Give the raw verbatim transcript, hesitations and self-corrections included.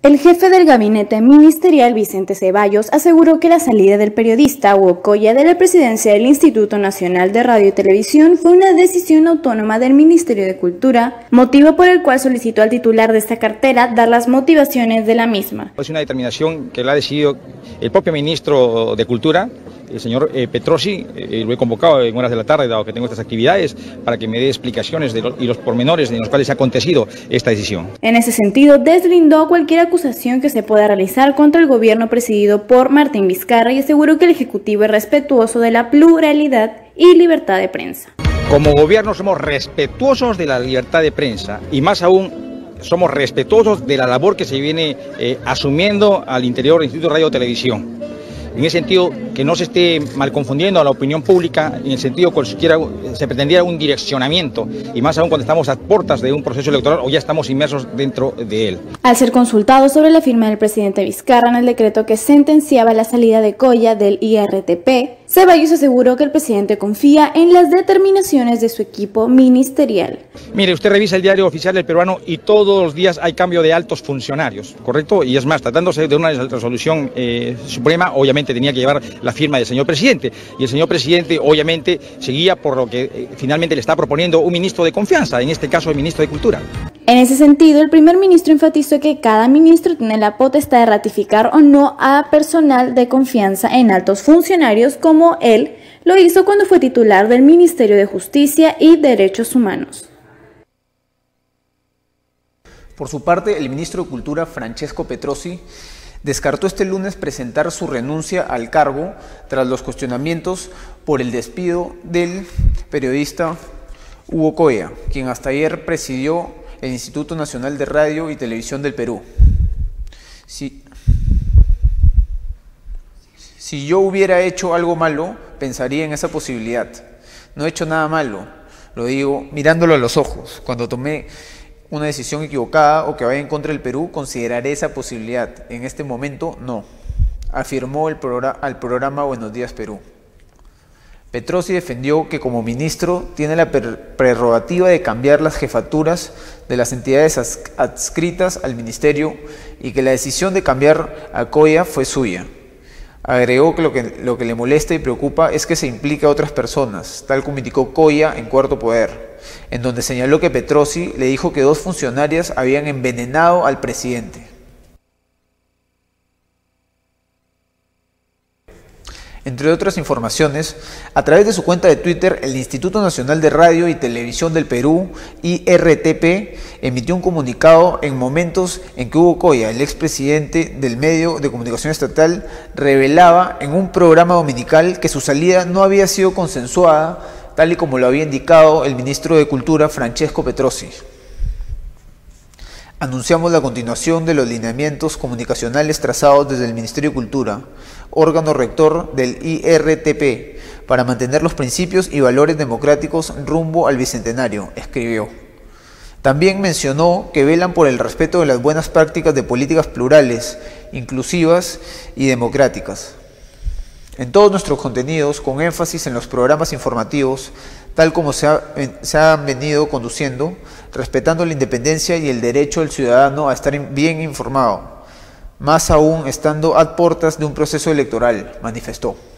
El jefe del gabinete ministerial, Vicente Ceballos, aseguró que la salida del periodista Hugo Coya de la presidencia del Instituto Nacional de Radio y Televisión fue una decisión autónoma del Ministerio de Cultura, motivo por el cual solicitó al titular de esta cartera dar las motivaciones de la misma. Es una determinación que la ha decidido el propio ministro de Cultura, el señor eh, Petrosi. Eh, lo he convocado en horas de la tarde, dado que tengo estas actividades, para que me dé explicaciones de lo, y los pormenores en los cuales ha acontecido esta decisión. En ese sentido, deslindó cualquier acusación que se pueda realizar contra el gobierno presidido por Martín Vizcarra y aseguró que el Ejecutivo es respetuoso de la pluralidad y libertad de prensa. Como gobierno somos respetuosos de la libertad de prensa y más aún somos respetuosos de la labor que se viene eh, asumiendo al interior del Instituto de Radio y Televisión. En ese sentido, que no se esté mal confundiendo a la opinión pública, en el sentido que siquiera se pretendiera un direccionamiento, y más aún cuando estamos a puertas de un proceso electoral o ya estamos inmersos dentro de él. Al ser consultado sobre la firma del presidente Vizcarra en el decreto que sentenciaba la salida de Coya del I R T P, Ceballos aseguró que el presidente confía en las determinaciones de su equipo ministerial. Mire, usted revisa el diario oficial del peruano y todos los días hay cambio de altos funcionarios, ¿correcto? Y es más, tratándose de una resolución eh, suprema, obviamente tenía que llevar la firma del señor presidente, y el señor presidente obviamente seguía por lo que eh, finalmente le está proponiendo un ministro de confianza, en este caso el ministro de Cultura. En ese sentido, el primer ministro enfatizó que cada ministro tiene la potestad de ratificar o no a personal de confianza en altos funcionarios, como él lo hizo cuando fue titular del Ministerio de Justicia y Derechos Humanos. Por su parte, el ministro de Cultura, Francesco Petrosi, descartó este lunes presentar su renuncia al cargo tras los cuestionamientos por el despido del periodista Hugo Coya, quien hasta ayer presidió el Instituto Nacional de Radio y Televisión del Perú. Si, si yo hubiera hecho algo malo, pensaría en esa posibilidad. No he hecho nada malo, lo digo mirándolo a los ojos. Cuando tomé una decisión equivocada o que vaya en contra del Perú, consideraré esa posibilidad. En este momento, no, afirmó el programa, al programa Buenos Días Perú. Petrosi defendió que como ministro tiene la prerrogativa de cambiar las jefaturas de las entidades adscritas al ministerio y que la decisión de cambiar a Coya fue suya. Agregó que lo, que lo que le molesta y preocupa es que se implique a otras personas, tal como indicó Coya en Cuarto Poder, en donde señaló que Petrosi le dijo que dos funcionarias habían envenenado al presidente. Entre otras informaciones, a través de su cuenta de Twitter, el Instituto Nacional de Radio y Televisión del Perú, I R T P, emitió un comunicado en momentos en que Hugo Coya, el expresidente del medio de comunicación estatal, revelaba en un programa dominical que su salida no había sido consensuada, tal y como lo había indicado el ministro de Cultura, Francesco Petrosi. Anunciamos la continuación de los lineamientos comunicacionales trazados desde el Ministerio de Cultura, órgano rector del I R T P, para mantener los principios y valores democráticos rumbo al Bicentenario, escribió. También mencionó que velan por el respeto de las buenas prácticas de políticas plurales, inclusivas y democráticas. En todos nuestros contenidos, con énfasis en los programas informativos, tal como se, ha, se han venido conduciendo, respetando la independencia y el derecho del ciudadano a estar bien informado, más aún estando a puertas de un proceso electoral, manifestó.